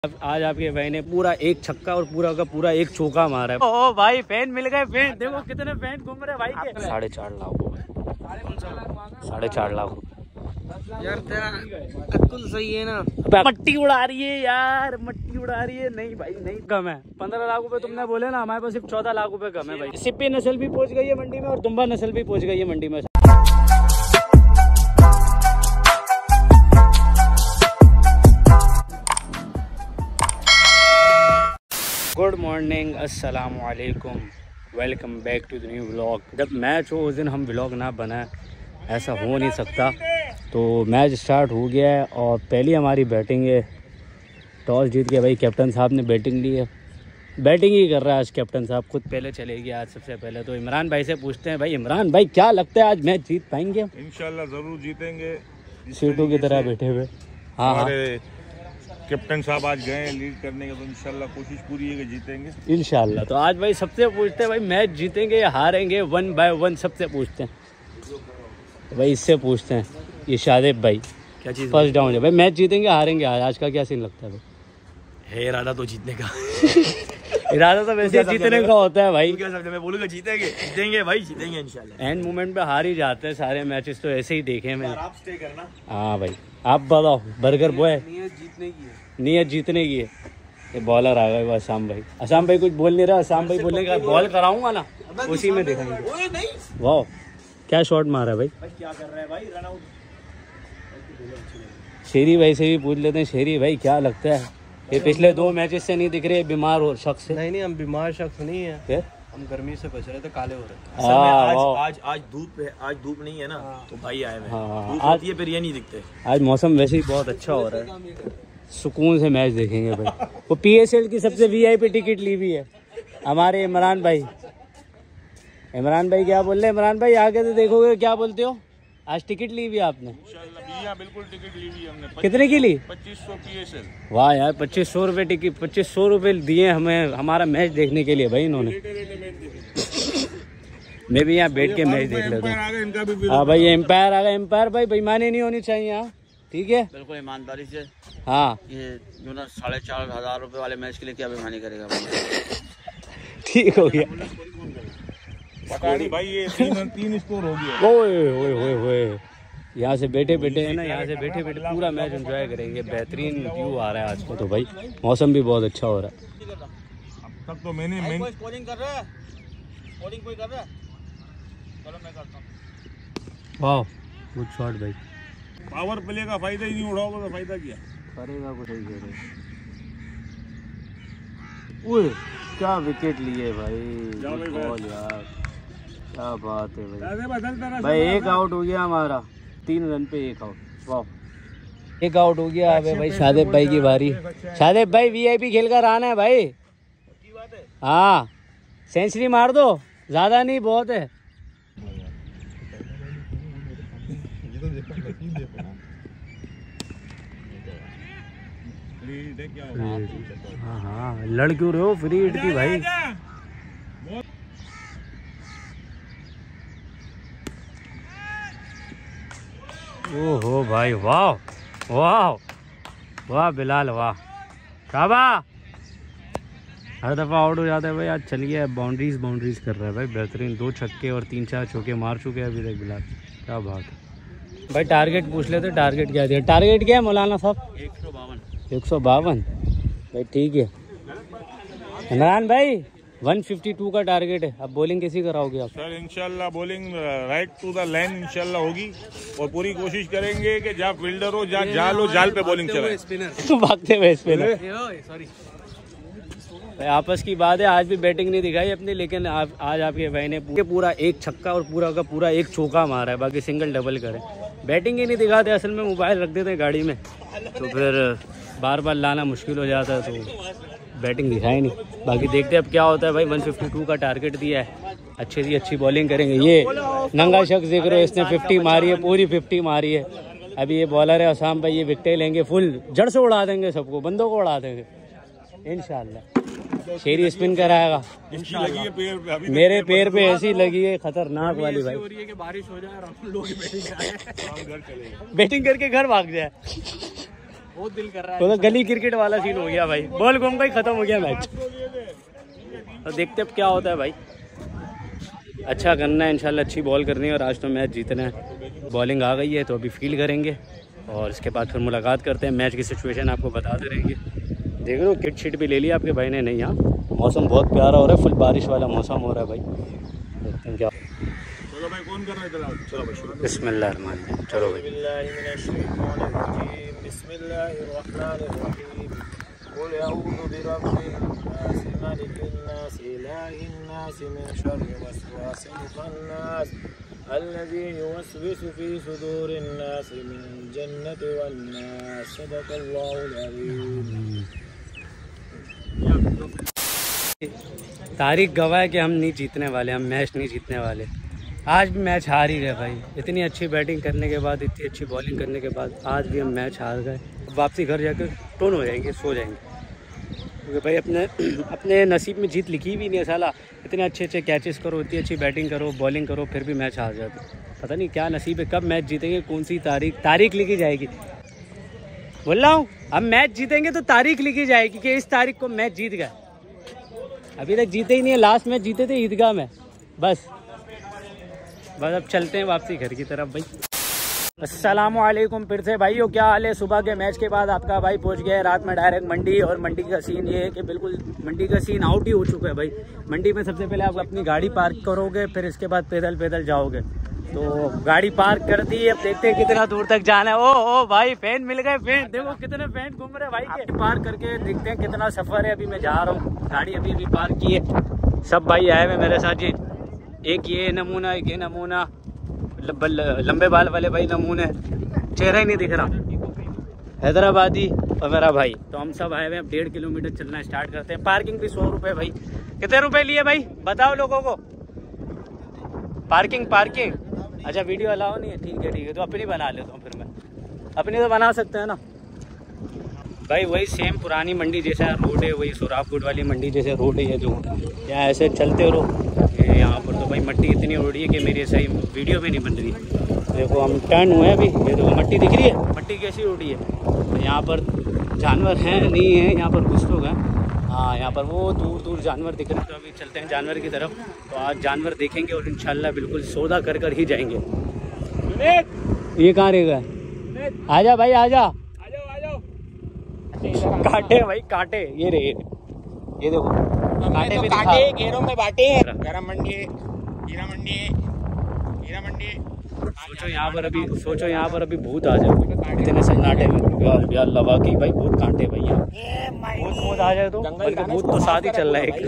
आज आपके भाई ने पूरा एक छक्का और पूरा का पूरा एक चौका मारा है। ओ भाई फैन मिल गए, फैन देखो कितने फैन घूम रहे भाई के। 4.5 लाख 4.5 लाख यार तेरा अक्ल सही है ना। मट्टी उड़ा रही है यार, मट्टी उड़ा रही है। नहीं भाई नहीं कम है, 15 लाख रुपए तुमने बोले ना, हमारे पास सिर्फ 14 लाख रुपए कम है भाई। सिप्पी नस्ल भी पहुंच गई है मंडी में और दुम्बा नस्ल भी पहुंच गई है मंडी में। गुड मॉर्निंग, अस्सलाम वालेकुम, welcome back to the new vlog. जब मैच हो उस दिन हम व्लॉग ना बनाए, ऐसा हो नहीं सकता। तो मैच स्टार्ट हो गया है और पहली हमारी बैटिंग है। टॉस जीत के भाई कैप्टन साहब ने बैटिंग ली है, बैटिंग ही कर रहा है आज कैप्टन साहब, खुद पहले चलेगी आज। सबसे पहले तो इमरान भाई से पूछते हैं। भाई इमरान भाई क्या लगता है आज मैच जीत पाएंगे? इंशाल्लाह ज़रूर जीतेंगे, सीटों की तरह बैठे हुए। हाँ कैप्टन साहब आज गए लीड करने के, तो इंशाल्लाह कोशिश पूरी है कि जीतेंगे इंशाल्लाह। तो आज भाई सबसे पूछते हैं भाई मैच जीतेंगे या हारेंगे, 1 बाय 1 सबसे पूछते हैं भाई। इससे पूछते हैं ये शादेब भाई, क्या चीज़ फर्स्ट डाउन है भाई, मैच जीतेंगे हारेंगे आज का क्या सीन लगता है भाई? है इरादा तो जीतने का। इरादा तो वैसे जीतने का होता है भाई। क्या समझे, मैं बोलूँगा जीतेंगे भाई, जीतेंगे इंशाल्लाह। एंड मोमेंट पे हार ही जाते हैं सारे मैचेस, तो ऐसे ही देखे मैंने। आप स्टे करना। हाँ भाई आप बताओ, बर्गर बॉय नियत जीतने की है, नियत जीतने की है। ये बॉलर आ गए असाम भाई। असाम भाई कुछ बोल नहीं रहा, असाम भाई बोलने का बॉल कराऊंगा ना, उसी में दिखाएंगे। वाह क्या शॉट मारा भाई। क्या कर रहा है भाई, रन आउट। शेरी भाई से भी पूछ लेते हैं। शेरी भाई क्या लगता है, ये पिछले 2 मैचेस से नहीं दिख रहे, बीमार हो शख्स से? नहीं हम बीमार शख्स नहीं है, फिर हम गर्मी से बच रहे थे, काले हो रहे। आज धूप नहीं है ना, तो भाई आए हुए। धूप होती है फिर ये नहीं दिखते। आज मौसम वैसे ही बहुत अच्छा हो रहा है, सुकून से मैच देखेंगे भाई। वो PSL की सबसे VIP टिकट ली हुई है हमारे इमरान भाई। इमरान भाई क्या बोल रहे हैं? इमरान भाई आगे तो देखोगे, क्या बोलते हो? आज टिकट ली हुई आपने? बिल्कुल टिकट ली हुई हमने। कितने की ली? 2500 PSL। वाह यार 2500 रुपये टिकट, 2500 रुपये दिए हमें हमारा मैच देखने के लिए भाई इन्होंने। मैं भी यहाँ बैठ के मैच देख लेता हूँ। हाँ भाई एम्पायर आ गया। एम्पायर भाई बेईमानी नहीं होनी चाहिए यहाँ, ठीक है? बिल्कुल ईमानदारी से। हाँ ये जो ना 4,500 रुपए वाले मैच के लिए क्या बेईमानी करेगा ठीक हो गया। पता नहीं भाई, ये 3 स्कोर हो गया। ओए यहाँ से बैठे बैठे है ना, यहाँ से बैठे बैठे पूरा मैच एंजॉय करेंगे। बेहतरीन व्यू आ रहा है आज का, तो भाई मौसम भी बहुत अच्छा हो रहा है। अब तक तो मैंने बॉलिंग कर रहा है, बॉलिंग कोई कर रहा है, चलो मैं करता हूं। वाह गुड शॉट भाई। पावर प्ले का फायदा ही नहीं उठाओगे तो फायदा क्या करेगा कुछ नहीं करेगा। ओए क्या विकेट लिए भाई, बॉल यार, क्या बात है भाई। भाई एक आउट हो गया हमारा, 3 रन पे 1 आउट। वाह एक आउट हो गया। अब भाई शादेब भाई की बारी। शादेब भाई VIP खेल कर आना है भाई। हाँ सेंचुरी मार दो, ज्यादा नहीं बहुत है। हाँ लड़ क्यों रहे हो, फ्री हिट थी भाई। ओहो भाई वाह वाह वाह बिलाल वाह, शाबा। हर दफ़ा आउट हो जाता है भाई, आज चल गया। बाउंड्रीज कर रहा है भाई, बेहतरीन। 2 छक्के और 3-4 चौके मार चुके हैं अभी तक बिलाल, क्या बात है भाई। टारगेट पूछ लेते, टारगेट क्या दिया? टारगेट क्या है मौलाना साहब? 152 भाई, ठीक है। इमरान भाई 152 का टारगेट है। अब बॉलिंग कैसी कराओगे आप? सर इंशाल्लाह bowling right to the line इंशाल्लाह होगी, और पूरी कोशिश करेंगे कि जहाँ फील्डर हो, जहाँ जाल हो, जाल पे बॉलिंग चलाए। भागते हुए स्पिनर। सॉरी आपस की बात है, आज भी बैटिंग नहीं दिखाई अपनी, लेकिन आज आपके भाई ने पूरा एक छक्का और पूरा का पूरा एक चौका मारा है, बाकी सिंगल डबल करे। बैटिंग ही नहीं दिखाते, असल में मोबाइल रख देते हैं गाड़ी में, तो फिर बार बार लाना मुश्किल हो जाता है, तो बैटिंग दिखाई नहीं। बाकी देखते हैं अब क्या होता है भाई। 152 का टारगेट दिया है, अच्छी बॉलिंग करेंगे। ये नंगा शख्स देख रहे हो, इसने 50 मारी है, पूरी 50 मारी है। अभी ये बॉलर है असाम भाई, ये विकेटें लेंगे, फुल जड़ से उड़ा देंगे, सबको बंदों को उड़ा देंगे इंशाल्लाह। शेरी स्पिन कराएगा मेरे पैर पे ऐसी लगी है खतरनाक वाली भाई। बारिश हो जाए और हम लोग बैटिंग करके घर भाग जाए। बहुत दिल कर रहा है। तो गली क्रिकेट वाला सीन हो गया भाई, बॉल घूम गई, खत्म हो गया मैच। तो देखते अब क्या होता है भाई। अच्छा करना है इंशाल्लाह, अच्छी बॉल करनी है और आज तो मैच जीतना है। बॉलिंग आ गई है तो अभी फील्ड करेंगे और इसके बाद फिर मुलाकात करते हैं। मैच की सिचुएशन आपको बताते रहेंगे। देख रहे हो किट शिट भी ले लिया आपके भाई ने। नहीं, यहाँ मौसम बहुत प्यारा हो रहा है, फुल बारिश वाला मौसम हो रहा है भाई। देखते हैं क्या। चलो भाई, कौन कर रहा है? चलो भाई, बिस्मिल्लाहिर्रहमानिर्रहीम। चलो भाई। الذي يوسوس في صدور الناس من الجنة والناس صدق الله العظيم। तारीख गवाह है कि हम नहीं जीतने वाले, हम मैच नहीं जीतने वाले। आज भी मैच हार ही गए भाई। इतनी अच्छी बैटिंग करने के बाद, इतनी अच्छी बॉलिंग करने के बाद आज भी हम मैच हार गए। वापसी घर जाकर टोन हो जाएंगे, सो जाएंगे, क्योंकि भाई अपने नसीब में जीत लिखी भी नहीं है साला। इतने अच्छे अच्छे कैचेस करो, इतनी अच्छी बैटिंग करो, बॉलिंग करो, फिर भी मैच हार जाते। पता नहीं क्या नसीब है, कब मैच जीतेंगे, कौन सी तारीख लिखी जाएगी। बोल रहा हूँ, हम मैच जीतेंगे तो तारीख लिखी जाएगी कि इस तारीख को मैच जीत गए। अभी तक जीते ही नहीं है। लास्ट मैच जीते थे ईदगाह में। बस अब चलते हैं वापसी घर की तरफ भाई। अस्सलामुअलैकुम फिर से भाइयों, क्या हाल है। सुबह के मैच के बाद आपका भाई पहुंच गया है रात में डायरेक्ट मंडी। और मंडी का सीन ये है कि बिल्कुल मंडी का सीन आउट ही हो चुका है भाई। मंडी में सबसे पहले आप अपनी गाड़ी पार्क करोगे, फिर इसके बाद पैदल जाओगे। तो गाड़ी पार्क कर दी, अब देखते हैं कितना दूर तक जाना है। ओ भाई फैन मिल गए, फैन देखो कितने फैन घूम रहे भाई के। पार्क करके देखते हैं कितना सफर है। अभी मैं जा रहा हूँ, गाड़ी अभी पार्क की है। सब भाई आए हुए मेरे साथ जी। एक ये नमूना, एक ये नमूना, लंबे बाल वाले भाई नमूने, चेहरा ही नहीं दिख रहा, हैदराबादी और मेरा भाई। तो हम सब आए हुए हैं। 1.5 किलोमीटर चलना स्टार्ट करते हैं। पार्किंग भी 100 रुपये भाई। कितने रुपए लिए भाई बताओ लोगों को। पार्किंग अच्छा वीडियो अलाउ नहीं है? ठीक है तो अपनी बना लेता हूँ फिर मैं। अपनी तो बना सकते हैं ना भाई। वही सेम पुरानी मंडी जैसा रोड है, वही सोराबकोट वाली मंडी जैसे रोड है। जो यहाँ ऐसे चलते रहो। यहाँ पर तो भाई मट्टी इतनी उड़ रही है कि मेरी सही वीडियो भी नहीं बन रही। देखो हम टर्न हुए अभी, ये देखो मट्टी दिख रही है, मट्टी कैसी उड़ रही है। तो यहाँ पर जानवर हैं नहीं है, यहाँ पर कुछ लोग हैं। हाँ, यहाँ पर वो दूर जानवर दिख रहे हैं। तो अभी चलते हैं जानवर की तरफ। तो आज जानवर देखेंगे और इंशाल्लाह बिल्कुल सौदा कर ही जाएंगे। ये कहाँ रहेगा? आजा भाई आजा। कांटे भाई कांटे, ये रहे, ये देखो कांटे भी कांटे घेरों में बांटे हैं। गरम मंडी, हीरा मंडी, हीरा मंडी। सोचो यहाँ पर अभी भूत आ जाए इतने सन्नाटे में। यार लवा की भाई बहुत कांटे भाई यहाँ। भूत आ जाए तो, बल्कि भूत तो साथ ही चल रहा है। एक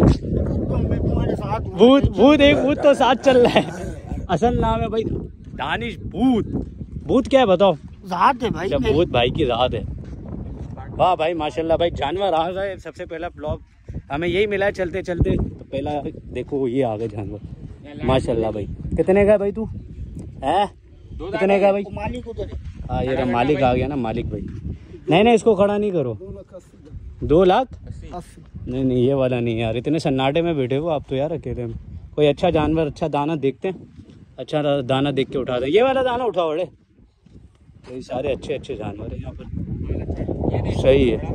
भूत तो साथ चल रहा है। असल नाम है भाई दानिश भूत क्या है बताओ? ज़ात है भाई। भूत भाई की ज़ात है। वाह भाई माशाल्लाह भाई, जानवर आ गए। सबसे पहला ब्लॉग हमें यही मिला है चलते चलते। तो पहला देखो ये आ गए जानवर माशाल्लाह भाई। कितने का भाई तू है? कितने का भाई? मालिक उधर। हाँ ये रहा मालिक आ गया ना, मालिक भाई। नहीं इसको खड़ा नहीं करो। 2 लाख? नहीं ये वाला नहीं यार, इतने सन्नाटे में बैठे हो आप तो यार अकेले में। कोई अच्छा जानवर, अच्छा दाना देखते हैं, अच्छा दाना देख के उठा दें। ये वाला दाना उठाओ बड़े। ये सारे अच्छे जानवर है यहाँ पर। सही है।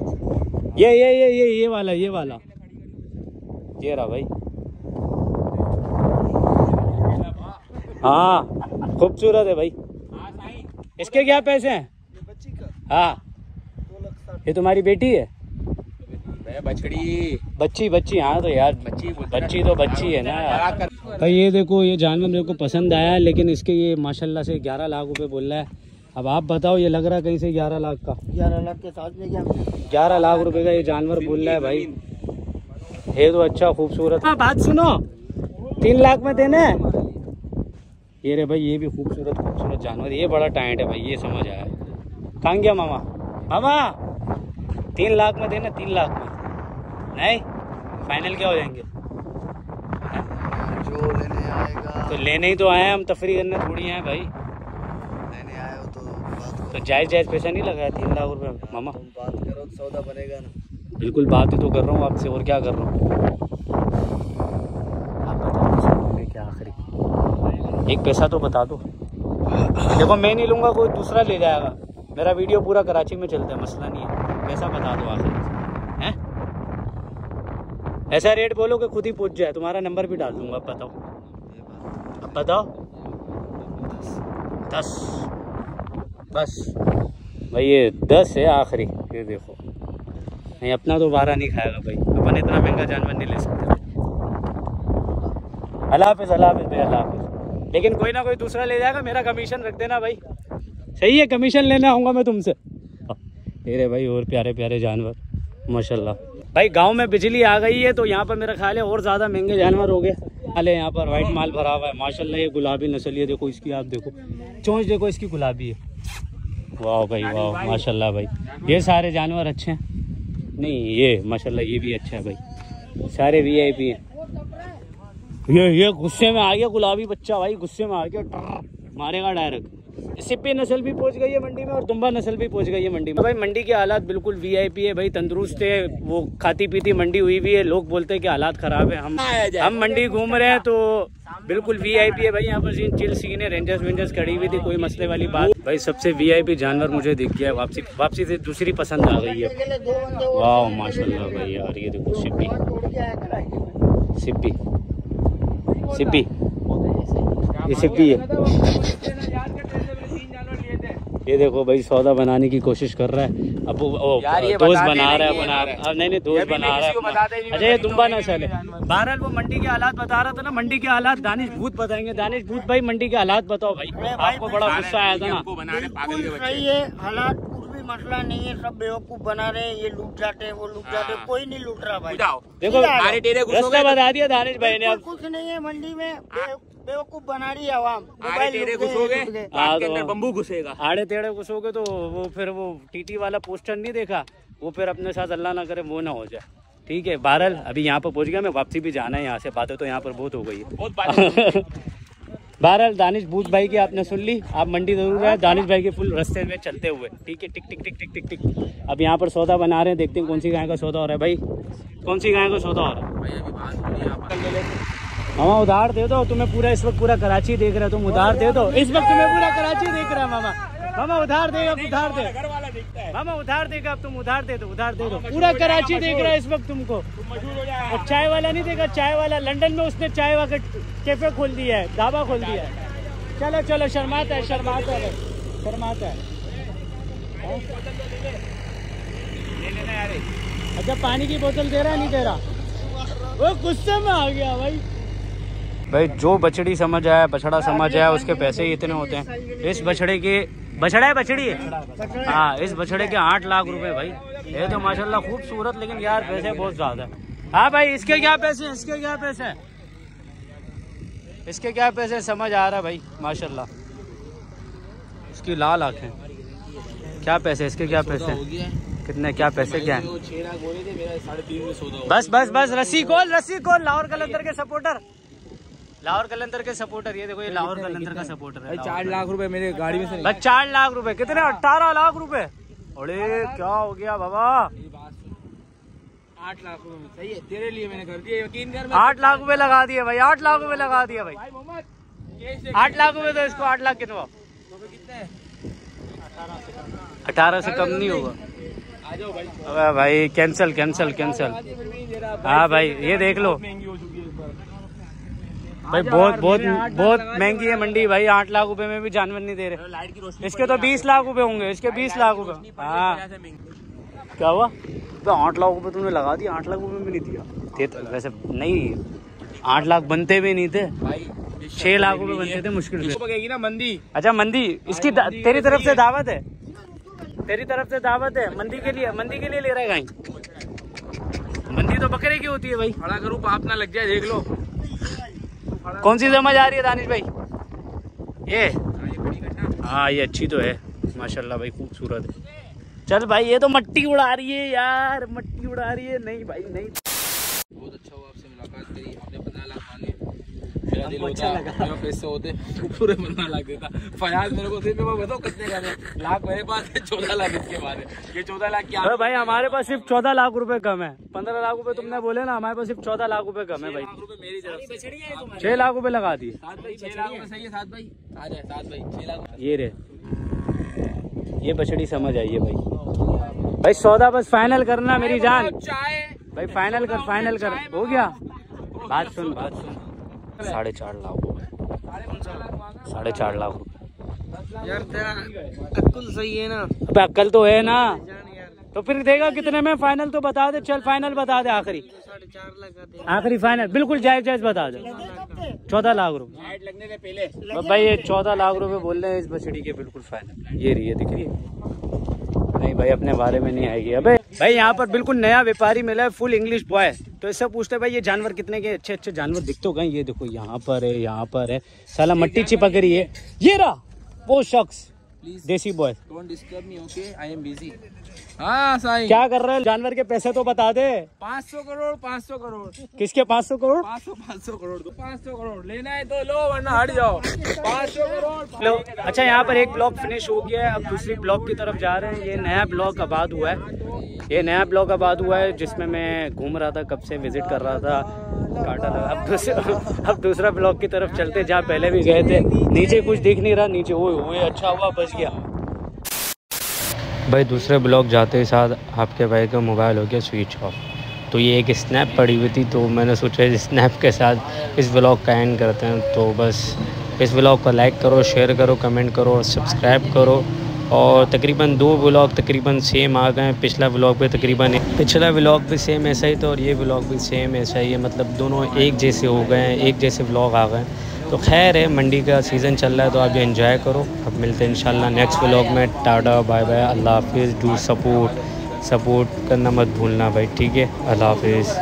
ये वाला ये रहा भाई। हाँ खूबसूरत है भाई। इसके क्या पैसे हैं? हाँ ये तुम्हारी बेटी है? बच्ची। हाँ तो यार बच्ची तो बच्ची है ना भाई। ये देखो ये जानवर मेरे को पसंद आया, लेकिन इसके ये माशाल्लाह से 11 लाख रुपए बोल रहा है। अब आप बताओ, ये लग रहा कहीं से 11 लाख का? 11 लाख के साथ में क्या? 11 लाख रुपए का ये जानवर बोल रहा है भाई। ये तो अच्छा खूबसूरत। हाँ बात सुनो, 3 लाख में देने। ये रे भाई, ये भी खूबसूरत जानवर। ये बड़ा टाइट है भाई, ये समझ आया। कहाँ गया मामा? 3 लाख में देना, 3 लाख में नहीं। फाइनल क्या हो जाएंगे? जो लेने आएगा तो लेने ही तो आए हैं हम, तफरी करने थोड़ी आए भाई। लेने आए हो तो बात करो। तो जायज़ पैसा नहीं लगाया 3 लाख रुपए मामा? तुम बात करो तो सौदा बनेगा ना। बिल्कुल बात ही तो कर रहा हूँ आपसे, और क्या कर रहा हूँ। आप बताओ क्या आखिरी एक पैसा तो बता दो। देखो मैं नहीं लूँगा, कोई दूसरा ले जाएगा। मेरा वीडियो पूरा कराची में चलता है, मसला नहीं है। पैसा बता दो आखिर हैं, ऐसा रेट बोलो कि खुद ही पूछ जाए। तुम्हारा नंबर भी डाल दूंगा। अब बताओ, अब बताओ। 10 बस भाई, ये 10 है आखिरी। ये देखो, नहीं अपना तो 12 नहीं खाएगा भाई, अपन इतना महंगा जानवर नहीं ले सकते। अल्लाह हाफिज़, अल्लाह हाफिज़ भाई, अल्लाह हाफिज़। लेकिन कोई ना कोई दूसरा ले जाएगा, मेरा कमीशन रख देना भाई। सही है, कमीशन लेने आऊँगा मैं तुमसे। तेरे भाई और प्यारे प्यारे जानवर माशाल्लाह। भाई गांव में बिजली आ गई है तो यहाँ पर मेरा ख्याल है और ज़्यादा महंगे जानवर हो गए। अरे यहाँ पर वाइट माल भरा हुआ है माशाल्लाह। ये गुलाबी नस्ल, ये देखो इसकी, आप देखो चोंच देखो इसकी गुलाबी है। वाह भाई वाह माशाल्लाह भाई, ये सारे जानवर अच्छे हैं। नहीं ये माशाल्लाह ये भी अच्छा है भाई, सारे VIP हैं। ये गुस्से में आ गया गुलाबी बच्चा भाई, गुस्से में आ गया, मारेगा डायरेक्ट। सिप्पी नस्ल भी पहुंच गई है मंडी में और दुम्बा नस्ल भी पहुंच गई है मंडी में। भाई मंडी के हालात बिल्कुल VIP है भाई, तंदुरुस्त है। वो खाती पीती मंडी हुई भी है। लोग बोलते हैं कि हालात खराब है, हम मंडी घूम रहे हैं तो बिल्कुल VIP है भाई। यहाँ पर चिल सीन है, रेंजर्स वेंजर्स खड़ी हुई थी, कोई मसले वाली बात। भाई सबसे VIP जानवर मुझे दिख गया है। वापसी से दूसरी पसंद आ गई है। वाह माशाल्लाह भाई यार, ये देखो सिप्पी सिप्पी सिप्पी, ये सिप्पी है। ये देखो भाई सौदा बनाने की कोशिश कर रहा है। अब दोस्त बना रहा है, नहीं दोस्त बना रहा है। अच्छा ये दुम्बा नस्ल है। बहरहाल वो मंडी के हालात बता रहा था ना, मंडी के हालात दानिश भूत बताएंगे। दानिश भूत भाई मंडी के हालात बताओ भाई। आपको बड़ा गुस्सा आया था ना? सही है, हालात कुछ भी मसला नहीं है, सब बेवकूफ बना रहे हैं। ये लूट जाते हैं, वो लूट जाते हैं, कोई नहीं लूट रहा भाई। देखो रास्ता बता दिया दानिश भाई ने। अब कुछ नहीं है मंडी में, बेवकूफ बना रही है आवाम। बम्बू घुसेगा, आड़े टेढ़े घुसोगे तो वो फिर वो TT वाला पोस्टर नहीं देखा, वो फिर अपने साथ अल्लाह ना करे वो ना हो जाए। ठीक है, बहरहाल अभी यहाँ पर पहुँच गया मैं, वापसी भी जाना है यहाँ से। बातें तो यहाँ पर बहुत हो गई है। बहरहाल दानिश भूत भाई की आपने सुन ली। आप मंडी जरूर है, दानिश भाई के फुल रास्ते में चलते हुए। ठीक है, टिक टिक टिक टिक टिक टिक। अब यहाँ पर सौदा बना रहे हैं, देखते हैं कौन सी गाय का सौदा हो रहा है भाई। कौन सी गाय का सौदा हो रहा है? मामा उधार दे दो। तुम्हें पूरा इस वक्त पूरा कराची देख रहा है, तुम उधार दे दो। इस वक्त तुम्हें पूरा कराची देख रहा है मामा। मामा उधार देगा, उधार दे मामा, उधार देगा। अब तुम उधार दे दो, उधार दे दो। पूरा कराची देख रहा है इस वक्त तुमको। और चाय वाला नहीं देगा, चाय वाला लंदन में उसने चाय वाला कैफे खोल दिया है, ढाबा खोल दिया है। चलो चलो, शर्माता है, शर्माता है, शर्माता है। अच्छा पानी की बोतल दे रहा है, नहीं दे रहा? वो गुस्से में आ गया भाई। भाई जो बछड़ी समझ आया, बछड़ा समझ आया, उसके पैसे ही इतने होते हैं। इस बछड़े के, बछड़ा है बछड़ी है, हाँ, इस बछड़े के 8 लाख रुपए भाई। ये तो माशाल्लाह खूबसूरत, लेकिन यार पैसे बहुत ज्यादा है। हाँ भाई इसके क्या पैसे, इसके क्या पैसे, इसके क्या पैसे समझ आ रहा है भाई माशाल्लाह। इसकी लाल आंखें, क्या पैसे इसके, क्या पैसे कितने, क्या पैसे क्या है? बस बस बस, रस्सी खोल, रस्सी खोल। लाहौर कलंदर के सपोर्टर, लाहौर कलंदर के सपोर्टर, ये देखो ये लाहौर कलंदर का सपोर्टर है। 4 लाख रुपए मेरे गाड़ी में से। बस 4 लाख रुपए, कितने? 18 लाख रुपए। अरे क्या हो गया बाबा? 8 लाख रुपए सही है, तेरे लिए मैंने कर दिया, यकीन कर। 8 लाख रुपए लगा दिए भाई, 8 लाख रुपए लगा दिया भाई। 8 लाख रुपए तो इसको 8 लाख कितवा? 18 से कम नहीं होगा। अबे भाई कैंसल कैंसल कैंसल। हाँ भाई ये देख लो भाई, बहुत बहुत बहुत महंगी है मंडी भाई। 8 लाख रुपए में भी जानवर नहीं दे रहे। इसके तो 20 लाख रुपए होंगे, इसके 20 लाख रुपए। हाँ क्या हुआ? तो 8 लाख रुपए तुमने लगा दिया, 8 लाख रुपए में नहीं दिया तो वैसे नहीं, 8 लाख बनते भी नहीं थे भाई, 6 लाख रुपए बनते थे मुश्किल से ना मंदी। अच्छा मंदी, इसकी तेरी तरफ से दावत है, तेरी तरफ से दावत है मंदी के लिए, मंदी के लिए ले रहे गाय। मंदी तो बकरे की होती है भाई। खड़ा करूँ पाप ना लग जाए, देख लो। कौन सी समझ आ रही है दानिश भाई? ये हाँ ये अच्छी तो है माशाल्लाह भाई, खूबसूरत है। चल भाई ये तो मट्टी उड़ा रही है यार, मट्टी उड़ा रही है। नहीं भाई नहीं, बहुत अच्छा हुआ आपसे मुलाकात करी। आपने 15 लाख मांगे, मेरा दिल होता मेरे पैसे होते पूरे 15 लाख देता। फयाज मेरे को सिर्फ मैं बताओ कितने का लाख मेरे पास है, 14 लाख इसके बाद है। ये 14 लाख क्या भाई? हमारे पास सिर्फ 14 लाख रुपए कम है। 15 लाख रुपए तुमने बोले ना, हमारे पास सिर्फ 14 लाख रुपए कम है भाई। मेरी तरफ से 6 लाख रुपए लगा दिए। 7 भाई, 6 लाख में सही है। 7 भाई आ जाए, 7 भाई 6 लाख ये रे ये बछड़ी समझ आई है भाई सौदा बस फाइनल करना मेरी जान भाई, फाइनल कर हो गया। बात सुन 4.5 लाख हो गए, 4.5 लाख यार तेरा अक्ल सही है ना? अबे अक्ल तो है ना, तो फिर देगा कितने में? फाइनल तो बता दे, चल फाइनल बता दे, आखिरी 4.5 लगा दे। आखिरी फाइनल बिल्कुल जायज बता दे। 14 लाख रुपए लगने से पहले भाई, ये 14 लाख रुपए बोल रहे हैं इस बछड़ी के, बिल्कुल फाइनल। ये रही है, दिख रही है? नहीं भाई अपने बारे में नहीं आएगी। अबे भाई यहाँ पर बिल्कुल नया व्यापारी मिला है, फुल इंग्लिश बॉय। तो इससे पूछते भाई ये जानवर कितने के? अच्छे जानवर दिख तो गए, ये देखो यहाँ पर है साला मट्टी चिपक रही है। ये रहा वो शख्स देसी boy. Don't disturb me, okay, I am busy. हाँ साईं, क्या कर रहे हैं? जानवर के पैसे तो बता दे। 500 करोड़ 500 करोड़ किसके 500 करोड़? 500 करोड़ 500 करोड़ लेना है तो लो, वरना हट जाओ। 500 करोड़ लो। अच्छा यहाँ पर एक ब्लॉक फिनिश हो गया है, अब दूसरी ब्लॉक की तरफ जा रहे हैं। ये नया ब्लॉक आबाद हुआ है, जिसमें मैं घूम रहा था, कब से विजिट कर रहा था, काटा लगा। अब दूसरा ब्लॉक की तरफ चलते, जहाँ पहले भी गए थे। नीचे कुछ दिख नहीं रहा, नीचे वो अच्छा हुआ बच गया भाई। दूसरे ब्लॉक जाते ही साथ आपके भाई का मोबाइल हो गया स्विच ऑफ। तो ये एक स्नैप पड़ी हुई थी, तो मैंने सोचा इस स्नैप के साथ इस ब्लॉग का एंड करते हैं। तो बस इस ब्लॉग को लाइक करो, शेयर करो, कमेंट करो और सब्सक्राइब करो। और तकरीबन 2 ब्लॉग तकरीबन सेम आ गए हैं। पिछला ब्लॉग भी सेम ऐसा ही था और ये ब्लॉग भी सेम ऐसा ही है, मतलब दोनों एक जैसे हो गए हैं, एक जैसे ब्लॉग आ गए। तो खैर है, मंडी का सीज़न चल रहा है तो आप ये एंजॉय करो। अब मिलते हैं इंशाल्लाह नेक्स्ट ब्लॉग में। टाटा बाय बाय, अल्लाह हाफिज़। डू सपोर्ट करना मत भूलना भाई, ठीक है? अल्लाह हाफिज़।